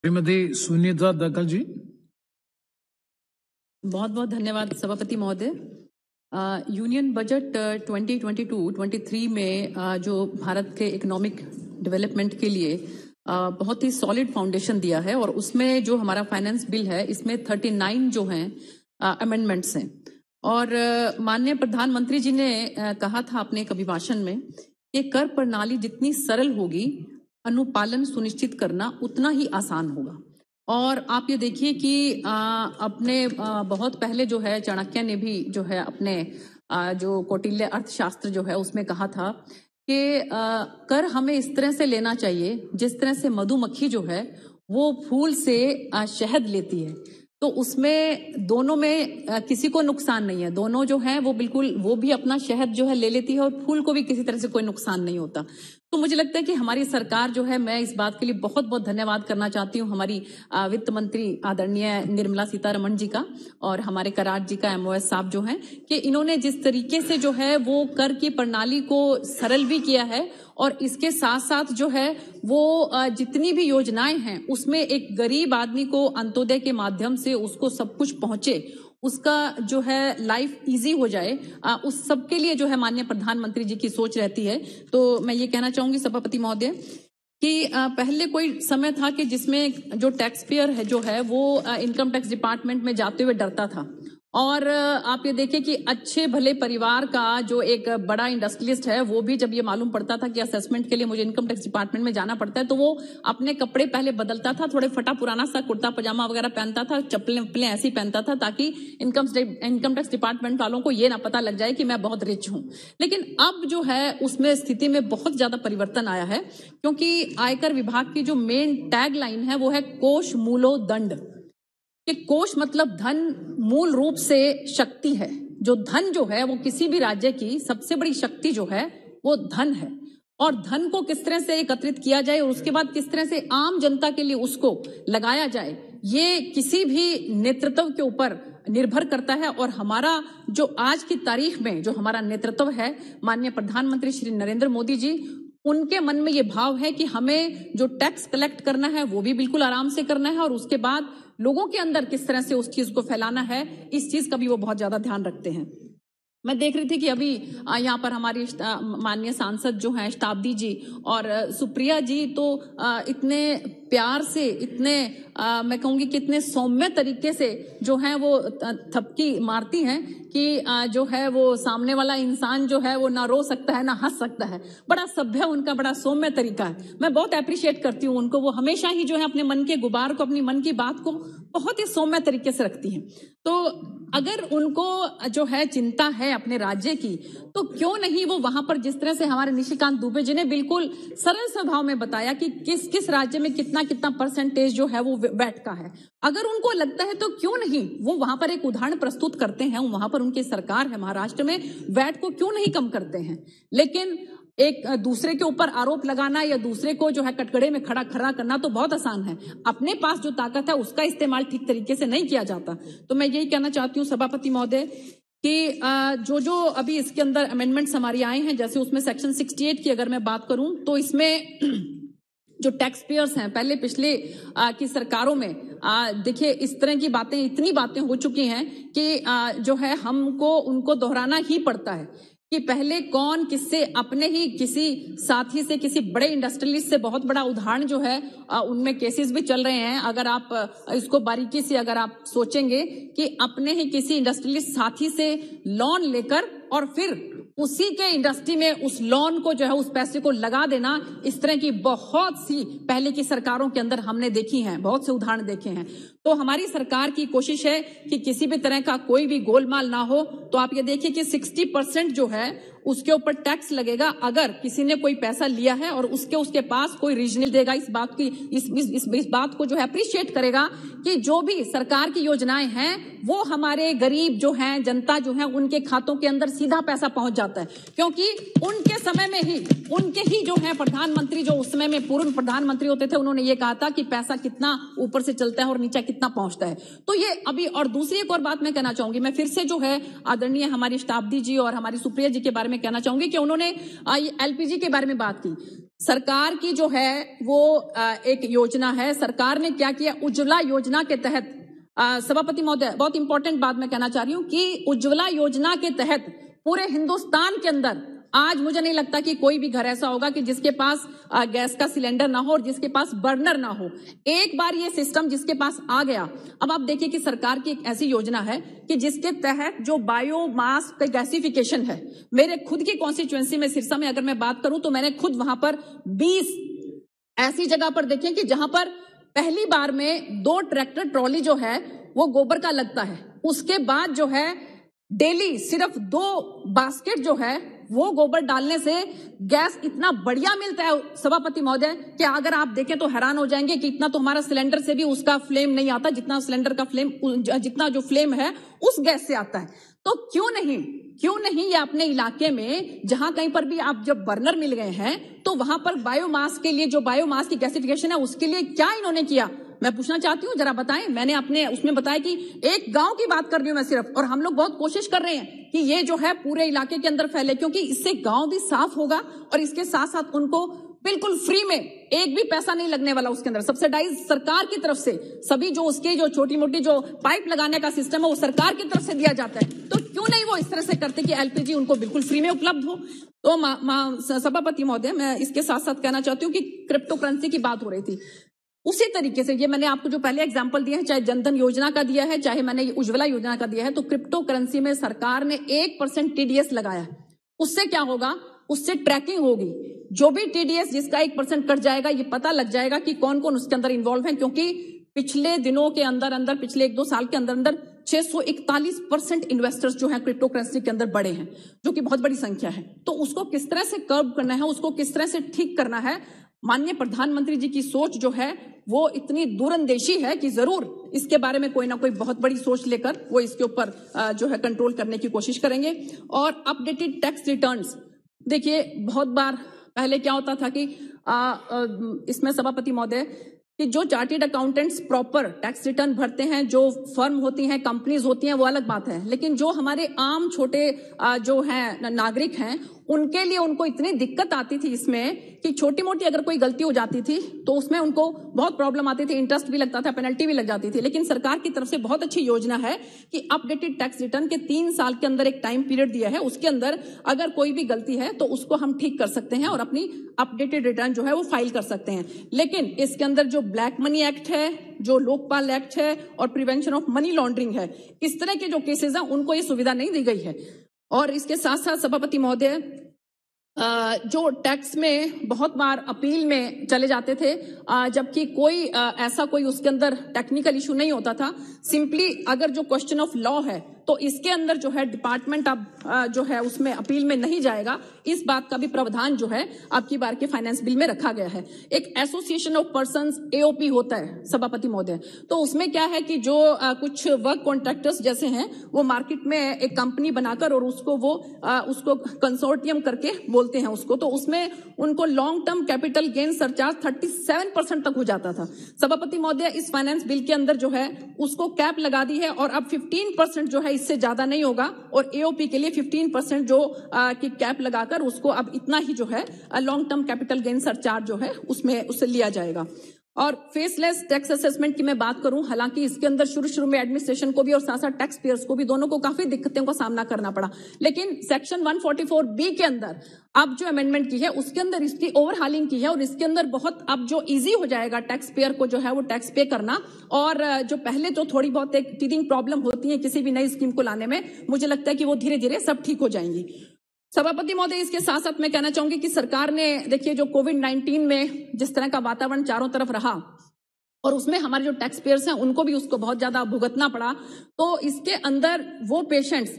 श्रीमती सुनीता दक्कल जी। बहुत बहुत धन्यवाद सभापति महोदय। यूनियन बजट 2022-23 में जो भारत के इकोनॉमिक डेवलपमेंट के लिए बहुत ही सॉलिड फाउंडेशन दिया है और उसमें जो हमारा फाइनेंस बिल है इसमें 39 जो हैं अमेंडमेंट्स हैं और माननीय प्रधानमंत्री जी ने कहा था अपने एक अभिभाषण में कि कर प्रणाली जितनी सरल होगी अनुपालन सुनिश्चित करना उतना ही आसान होगा। और आप ये देखिए कि अपने बहुत पहले जो है चाणक्य ने भी जो है अपने जो कौटिल्य अर्थशास्त्र जो है उसमें कहा था कि कर हमें इस तरह से लेना चाहिए जिस तरह से मधुमक्खी जो है वो फूल से शहद लेती है, तो उसमें दोनों में किसी को नुकसान नहीं है। दोनों जो है वो बिल्कुल वो भी अपना शहद जो है ले लेती है और फूल को भी किसी तरह से कोई नुकसान नहीं होता। तो मुझे लगता है कि हमारी सरकार जो है, मैं इस बात के लिए बहुत बहुत धन्यवाद करना चाहती हूँ हमारी वित्त मंत्री आदरणीय निर्मला सीतारमण जी का और हमारे करार जी का MOS साहब जो हैं कि इन्होंने जिस तरीके से जो है वो कर की प्रणाली को सरल भी किया है और इसके साथ साथ जो है वो जितनी भी योजनाएं हैं उसमें एक गरीब आदमी को अंत्योदय के माध्यम से उसको सब कुछ पहुंचे, उसका जो है लाइफ इजी हो जाए, उस सब के लिए जो है माननीय प्रधानमंत्री जी की सोच रहती है। तो मैं ये कहना चाहूंगी सभापति महोदय कि पहले कोई समय था कि जिसमें जो टैक्स पेयर है जो है वो इनकम टैक्स डिपार्टमेंट में जाते हुए डरता था और आप ये देखिए कि अच्छे भले परिवार का जो एक बड़ा इंडस्ट्रियलिस्ट है वो भी जब ये मालूम पड़ता था कि असेसमेंट के लिए मुझे इनकम टैक्स डिपार्टमेंट में जाना पड़ता है तो वो अपने कपड़े पहले बदलता था, थोड़े फटा पुराना सा कुर्ता पजामा वगैरह पहनता था, चप्पलें ऐसी पहनता था ताकि इनकम टैक्स डिपार्टमेंट वालों को ये ना पता लग जाए कि मैं बहुत रिच हूं। लेकिन अब जो है उसमें स्थिति में बहुत ज्यादा परिवर्तन आया है क्योंकि आयकर विभाग की जो मेन टैग लाइन है वो है कोष मूलो दंड। कि कोष मतलब धन, मूल रूप से शक्ति है। जो धन जो है वो किसी भी राज्य की सबसे बड़ी शक्ति जो है वो धन है और धन को किस तरह से एकत्रित किया जाए और उसके बाद किस तरह से आम जनता के लिए उसको लगाया जाए ये किसी भी नेतृत्व के ऊपर निर्भर करता है। और हमारा जो आज की तारीख में जो हमारा नेतृत्व है माननीय प्रधानमंत्री श्री नरेंद्र मोदी जी, उनके मन में ये भाव है कि हमें जो टैक्स कलेक्ट करना है वो भी बिल्कुल आराम से करना है और उसके बाद लोगों के अंदर किस तरह से उस चीज को फैलाना है इस चीज का भी वो बहुत ज्यादा ध्यान रखते हैं। मैं देख रही थी कि अभी यहाँ पर हमारी माननीय सांसद जो हैं शताब्दी जी और सुप्रिया जी तो इतने प्यार से, इतने मैं कहूंगी कि इतने सौम्य तरीके से जो है वो थपकी मारती हैं कि जो है वो सामने वाला इंसान जो है वो ना रो सकता है ना हंस सकता है। बड़ा सभ्य उनका बड़ा सौम्य तरीका है। मैं बहुत अप्रिशिएट करती हूँ उनको। वो हमेशा ही जो है अपने मन के गुबार को, अपनी मन की बात को बहुत ही सौम्य तरीके से रखती हैं। तो अगर उनको जो है चिंता है अपने राज्य की तो क्यों नहीं वो वहां पर जिस तरह से हमारे निशिकांत दुबे जी ने बिल्कुल सरल स्वभाव में बताया कि किस किस राज्य में कितना कितना परसेंटेज जो है वो वैट का है, अगर उनको लगता है तो क्यों नहीं वो वहां पर एक उदाहरण प्रस्तुत करते हैं। वहां पर उनकी सरकार है महाराष्ट्र में, वैट को क्यों नहीं कम करते हैं। लेकिन एक दूसरे के ऊपर आरोप लगाना या दूसरे को जो है कटघरे में खड़ा करना तो बहुत आसान है, अपने पास जो ताकत है उसका इस्तेमाल ठीक तरीके से नहीं किया जाता। तो मैं यही कहना चाहती हूँ सभापति महोदय कि जो अभी इसके अंदर अमेंडमेंट्स हमारी आए हैं, जैसे उसमें सेक्शन 68 की अगर मैं बात करूं तो इसमें जो टैक्स पेयर्स हैं पहले पिछले की सरकारों में देखिए इस तरह की बातें, इतनी बातें हो चुकी हैं कि जो है हमको उनको दोहराना ही पड़ता है कि पहले कौन किससे, अपने ही किसी साथी से, किसी बड़े इंडस्ट्रियलिस्ट से, बहुत बड़ा उदाहरण जो है उनमें केसेस भी चल रहे हैं। अगर आप इसको बारीकी से अगर आप सोचेंगे कि अपने ही किसी इंडस्ट्रियलिस्ट साथी से लोन लेकर और फिर उसी के इंडस्ट्री में उस लोन को जो है उस पैसे को लगा देना, इस तरह की बहुत सी पहले की सरकारों के अंदर हमने देखी हैं, बहुत से उदाहरण देखे हैं। तो हमारी सरकार की कोशिश है कि किसी भी तरह का कोई भी गोलमाल ना हो। तो आप ये देखिए कि 60% जो है उसके ऊपर टैक्स लगेगा अगर किसी ने कोई पैसा लिया है और उसके पास कोई रीजनल देगा। इस बात की इस बात को जो है अप्रिशिएट करेगा कि जो भी सरकार की योजनाएं हैं वो हमारे गरीब जो हैं, जनता जो है, उनके खातों के अंदर सीधा पैसा पहुंच जाता है। क्योंकि उनके समय में ही उनके ही जो है प्रधानमंत्री, जो उस समय में पूर्व प्रधानमंत्री होते थे, उन्होंने ये कहा था कि पैसा कितना ऊपर से चलता है और नीचे कितना पहुंचता है। तो ये अभी, और दूसरी एक और बात मैं कहना चाहूंगी, मैं फिर से जो है आदरणीय हमारी शताब्दी जी और हमारी सुप्रिया जी के बारे में कहना चाहूंगी कि उन्होंने एलपीजी के बारे में बात की। सरकार की जो है वो एक योजना है, सरकार ने क्या किया, उज्ज्वला योजना के तहत, सभापति महोदय बहुत इंपॉर्टेंट बात मैं कहना चाह रही हूं कि उज्ज्वला योजना के तहत पूरे हिंदुस्तान के अंदर आज मुझे नहीं लगता कि कोई भी घर ऐसा होगा कि जिसके पास गैस का सिलेंडर ना हो और जिसके पास बर्नर ना हो। एक बार ये सिस्टम जिसके पास आ गया, अब आप देखिए कि सरकार की एक ऐसी योजना है कि जिसके तहत जो बायोमास का गैसिफिकेशन है, मेरे खुद की कॉन्स्टिट्यूएंसी में सिरसा में अगर मैं बात करूं तो मैंने खुद वहां पर 20 ऐसी जगह पर देखे कि जहां पर पहली बार में 2 ट्रैक्टर ट्रॉली जो है वो गोबर का लगता है, उसके बाद जो है डेली सिर्फ 2 बास्केट जो है वो गोबर डालने से गैस इतना बढ़िया मिलता है सभापति महोदय कि अगर आप देखें तो हैरान हो जाएंगे कि इतना तो हमारा सिलेंडर से भी उसका फ्लेम नहीं आता जितना सिलेंडर का फ्लेम, जितना जो फ्लेम है उस गैस से आता है। तो क्यों नहीं ये अपने इलाके में जहां कहीं पर भी आप जब बर्नर मिल गए हैं तो वहां पर बायोमास के लिए, जो बायोमास की गैसिफिकेशन है उसके लिए क्या इन्होंने किया, मैं पूछना चाहती हूँ, जरा बताएं। मैंने अपने उसमें बताया कि एक गांव की बात कर रही हूं मैं सिर्फ, और हम लोग बहुत कोशिश कर रहे हैं कि ये जो है पूरे इलाके के अंदर फैले, क्योंकि इससे गांव भी साफ होगा और इसके साथ साथ उनको बिल्कुल फ्री में, एक भी पैसा नहीं लगने वाला उसके अंदर, सब्सिडाइज सरकार की तरफ से, सभी जो उसके जो छोटी मोटी जो पाइप लगाने का सिस्टम है वो सरकार की तरफ से दिया जाता है। तो क्यों नहीं वो इस तरह से करते कि एलपीजी उनको बिल्कुल फ्री में उपलब्ध हो। तो सभापति महोदय, मैं इसके साथ साथ कहना चाहती हूँ कि क्रिप्टो करेंसी की बात हो रही थी, उसी तरीके से ये मैंने आपको जो पहले एग्जांपल दिया है, चाहे जनधन योजना का दिया है, चाहे मैंने उज्ज्वला योजना का दिया है, तो क्रिप्टो करेंसी में सरकार ने 1% टीडीएस लगाया है। उससे क्या होगा, उससे ट्रैकिंग होगी, जो भी टीडीएस जिसका 1% कट जाएगा ये पता लग जाएगा कि कौन कौन उसके अंदर इन्वॉल्व है, क्योंकि पिछले दिनों के अंदर पिछले 1-2 साल के अंदर 641% इन्वेस्टर्स जो है क्रिप्टो करेंसी के अंदर बढ़े हैं, जो कि बहुत बड़ी संख्या है। तो उसको किस तरह से कर्व करना है, उसको किस तरह से ठीक करना है, माननीय प्रधानमंत्री जी की सोच जो है वो इतनी दूरंदेशी है कि जरूर इसके बारे में कोई ना कोई बहुत बड़ी सोच लेकर वो इसके ऊपर जो है कंट्रोल करने की कोशिश करेंगे। और अपडेटेड टैक्स रिटर्न्स, देखिए बहुत बार पहले क्या होता था कि इसमें सभापति महोदय कि जो chartered accountants proper tax return भरते हैं, जो फर्म होती हैं, कंपनीज होती हैं, वो अलग बात है, लेकिन जो हमारे आम छोटे जो हैं नागरिक हैं उनके लिए उनको इतनी दिक्कत आती थी इसमें कि छोटी मोटी अगर कोई गलती हो जाती थी तो उसमें उनको बहुत प्रॉब्लम आती थी, इंटरेस्ट भी लगता था, पेनल्टी भी लग जाती थी। लेकिन सरकार की तरफ से बहुत अच्छी योजना है कि अपडेटेड टैक्स रिटर्न के 3 साल के अंदर एक टाइम पीरियड दिया है, उसके अंदर अगर कोई भी गलती है तो उसको हम ठीक कर सकते हैं और अपनी अपडेटेड रिटर्न जो है वो फाइल कर सकते हैं। लेकिन इसके अंदर जो ब्लैक मनी एक्ट है, जो लोकपाल एक्ट है और प्रिवेंशन ऑफ मनी लॉन्ड्रिंग है, इस तरह के जो केसेस हैं उनको ये सुविधा नहीं दी गई है। और इसके साथ साथ सभापति महोदय, जो टैक्स में बहुत बार अपील में चले जाते थे, जबकि कोई ऐसा कोई उसके अंदर टेक्निकल इशू नहीं होता था, सिंपली अगर जो क्वेश्चन ऑफ लॉ है तो इसके अंदर जो है डिपार्टमेंट अब जो है उसमें अपील में नहीं जाएगा, इस बात का भी प्रावधान जो है अब की बार के फाइनेंस बिल में रखा गया है। एक एसोसिएशन ऑफ पर्संस एओपी होता है सभापति महोदय, तो उसमें क्या है कि जो कुछ वर्क कॉन्ट्रैक्टर्स जैसे हैं वो मार्केट में एक कंपनी बनाकर और उसको कंसोर्टियम करके बोलते हैं उसको, तो उसमें उनको long term capital gain surcharge 37% तक हो जाता था। सभापति महोदय, इस फाइनेंस बिल के अंदर जो है उसको कैप लगा दी है और अब 15% जो है इससे ज्यादा नहीं होगा, और एओपी के लिए 15% जो की कैप लगाकर उसको अब इतना ही जो है long term capital gain surcharge जो है उसमें उससे लिया जाएगा। और फेसलेस टैक्स असेसमेंट की मैं बात करूं, हालांकि इसके अंदर शुरू में एडमिनिस्ट्रेशन को भी और साथ साथ टैक्स पेयर्स को भी दोनों को काफी दिक्कतों का सामना करना पड़ा, लेकिन सेक्शन 144B के अंदर अब जो अमेंडमेंट की है उसके अंदर इसकी ओवरहालिंग की है और इसके अंदर बहुत अब जो इजी हो जाएगा टैक्स पेयर को जो है वो टैक्स पे करना, और जो पहले जो थोड़ी बहुत एक टीथिंग प्रॉब्लम होती है किसी भी नई स्कीम को लाने में, मुझे लगता है कि वो धीरे धीरे सब ठीक हो जाएंगी। सभापति महोदय, इसके साथ साथ मैं कहना चाहूंगी कि सरकार ने देखिए जो कोविड-19 में जिस तरह का वातावरण चारों तरफ रहा और उसमें हमारे जो टैक्स पेयर्स हैं उनको भी उसको बहुत ज्यादा भुगतना पड़ा, तो इसके अंदर वो पेशेंट्स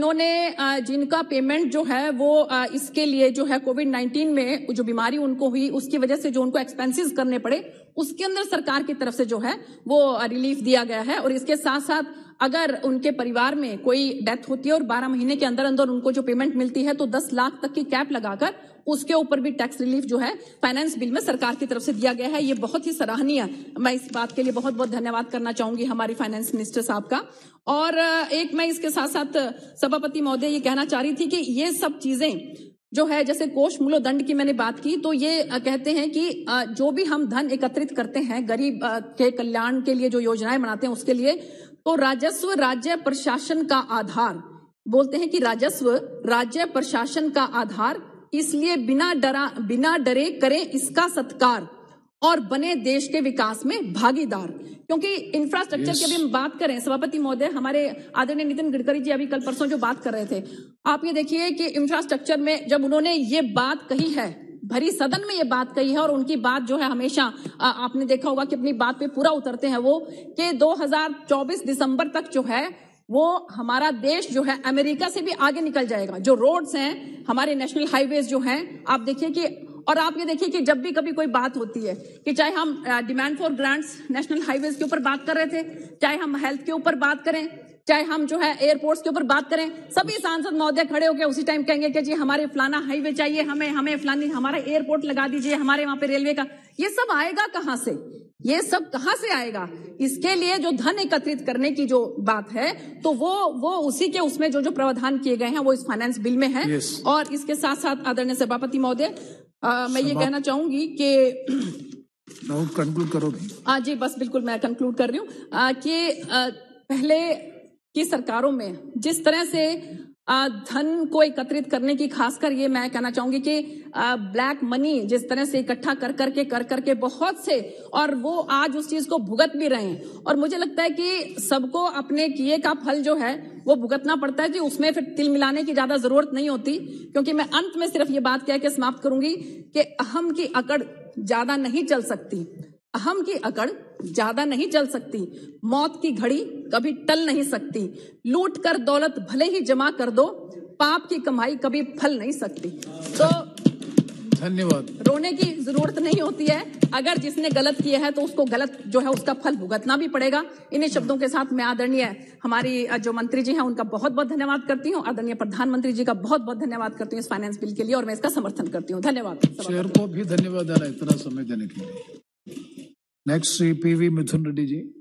जिनका पेमेंट जो है वो इसके लिए जो है कोविड-19 में जो बीमारी उनको हुई उसकी वजह से जो उनको एक्सपेंसेस करने पड़े, उसके अंदर सरकार की तरफ से जो है वो रिलीफ दिया गया है। और इसके साथ साथ अगर उनके परिवार में कोई डेथ होती है और 12 महीने के अंदर अंदर उनको जो पेमेंट मिलती है तो 10 लाख तक की कैप लगाकर उसके ऊपर भी टैक्स रिलीफ जो है फाइनेंस बिल में सरकार की तरफ से दिया गया है। ये बहुत ही सराहनीय है। मैं इस बात के लिए बहुत बहुत धन्यवाद करना चाहूंगी हमारी फाइनेंस मिनिस्टर साहब का। और एक मैं इसके साथ साथ सभापति महोदय ये कहना चाह रही थी कि ये सब चीजें जो है, जैसे कोष मूल्योदंड की मैंने बात की, तो ये कहते हैं कि जो भी हम धन एकत्रित करते हैं गरीब के कल्याण के लिए, जो योजनाएं बनाते हैं उसके लिए, तो राजस्व राज्य प्रशासन का आधार, बोलते हैं कि राजस्व राज्य प्रशासन का आधार, इसलिए बिना डरे करें इसका सत्कार और बने देश के विकास में भागीदार। क्योंकि इंफ्रास्ट्रक्चर की अभी हम बात करें, सभापति महोदय, हमारे आदरणीय नितिन गडकरी जी अभी कल परसों जो बात कर रहे थे, आप ये देखिए कि इंफ्रास्ट्रक्चर में जब उन्होंने ये बात कही है, भरी सदन में ये बात कही है, और उनकी बात जो है हमेशा आपने देखा होगा कि अपनी बात पे पूरा उतरते हैं वो, कि 2024 दिसंबर तक जो है वो हमारा देश जो है अमेरिका से भी आगे निकल जाएगा। जो रोड्स हैं, हमारे नेशनल हाईवेज जो हैं, आप देखिए कि, और आप ये देखिए कि जब भी कभी कोई बात होती है कि चाहे हम demand for grants national highways के ऊपर बात कर रहे थे, चाहे हम हेल्थ के ऊपर बात करें, चाहे हम जो है एयरपोर्ट्स के ऊपर बात करें, सभी सांसद महोदय खड़े होकर उसी टाइम कहेंगे कि जी हमारे फलाना हाईवे चाहिए, हमें फलानी, हमारा एयरपोर्ट लगा दीजिए, हमारे वहां पे रेलवे का। ये सब आएगा कहां से? ये सब कहां से आएगा? इसके लिए जो धन एकत्रित करने की जो बात है, तो वो उसी के उसमें जो प्रावधान किए गए हैं वो इस फाइनेंस बिल में है। yes. और इसके साथ साथ आदरणीय सभापति महोदय, मैं ये कहना चाहूंगी कि कंक्लूड करोगे? जी बस बिल्कुल मैं कंक्लूड कर रही हूँ कि पहले की सरकारों में जिस तरह से धन को एकत्रित करने की, खासकर ये मैं कहना चाहूंगी कि ब्लैक मनी जिस तरह से इकट्ठा कर करके बहुत से, और वो आज उस चीज को भुगत भी रहे हैं, और मुझे लगता है कि सबको अपने किए का फल जो है वो भुगतना पड़ता है। कि उसमें फिर तिल मिलाने की ज्यादा जरूरत नहीं होती, क्योंकि मैं अंत में सिर्फ ये बात कह के समाप्त करूंगी कि अहम की अकड़ ज्यादा नहीं चल सकती, अहम की अकड़ ज्यादा नहीं चल सकती, मौत की घड़ी कभी टल नहीं सकती, लूट कर दौलत भले ही जमा कर दो, पाप की कमाई कभी फल नहीं सकती। तो धन्यवाद। रोने की जरूरत नहीं होती है, अगर जिसने गलत किया है तो उसको गलत जो है उसका फल भुगतना भी पड़ेगा। इन्हीं शब्दों के साथ मैं आदरणीय हमारी जो मंत्री जी हैं उनका बहुत बहुत धन्यवाद करती हूँ, आदरणीय प्रधानमंत्री जी का बहुत बहुत धन्यवाद करती हूँ इस फाइनेंस बिल के लिए, और मैं इसका समर्थन करती हूँ। धन्यवाद। चेयर को भी धन्यवाद देना इतना समय देने के लिए। नेक्स्ट श्री PV मिथुन रेड्डी जी।